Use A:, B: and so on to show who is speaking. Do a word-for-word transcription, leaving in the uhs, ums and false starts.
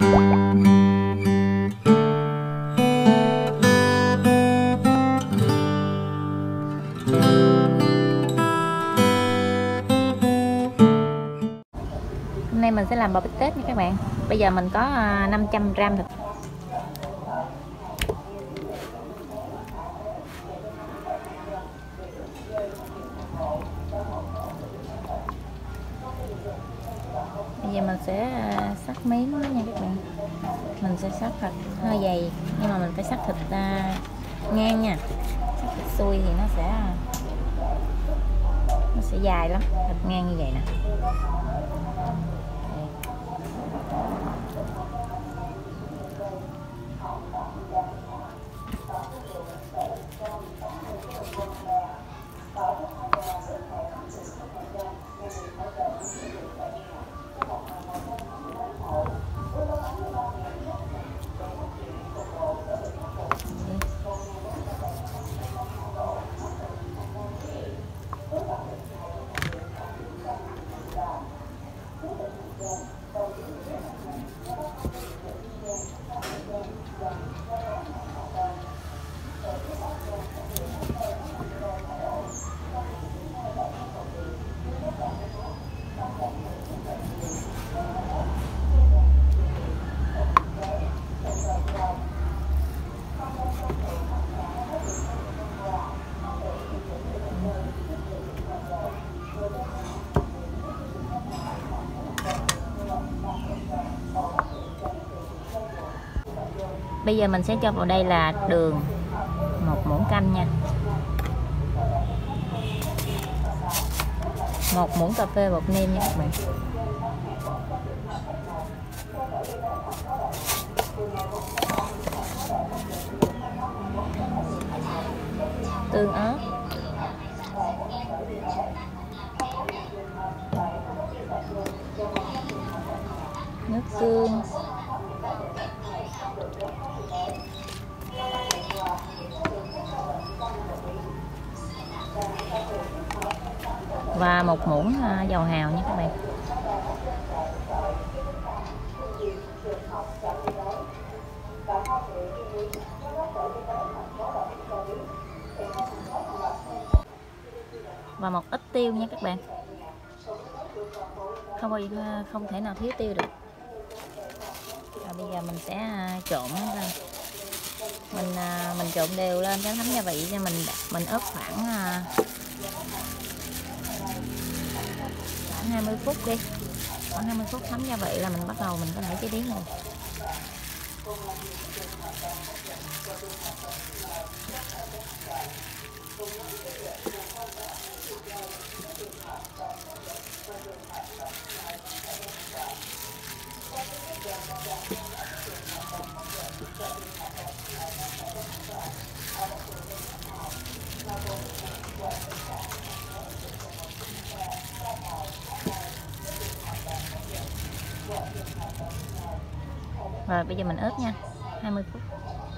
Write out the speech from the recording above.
A: Hôm nay mình sẽ làm bò bít tết nha các bạn. Bây giờ mình có năm trăm gram thịt. Bây giờ mình sẽ sắc miếng đó nha các bạn. Mình sẽ sắc thịt hơi dày, nhưng mà mình phải sắc thịt uh, ngang nha. Sắc thịt xuôi thì nó sẽ nó sẽ dài lắm. Thịt ngang như vậy nè. Bây giờ mình sẽ cho vào đây là đường, một muỗng canh nha, một muỗng cà phê bột nêm nha các bạn, tương ớt, nước tương, và một muỗng dầu hào nha các bạn. Và một ít tiêu nha các bạn. Không bao giờ, không thể nào thiếu tiêu được. Và bây giờ mình sẽ trộn nó lên. Mình mình trộn đều lên cho thấm gia vị, cho mình mình ướp khoảng khoảng hai mươi phút đi. Khoảng hai mươi phút thấm gia vị là mình bắt đầu mình có thể chế biến rồi. Rồi bây giờ mình ướp nha, hai mươi phút.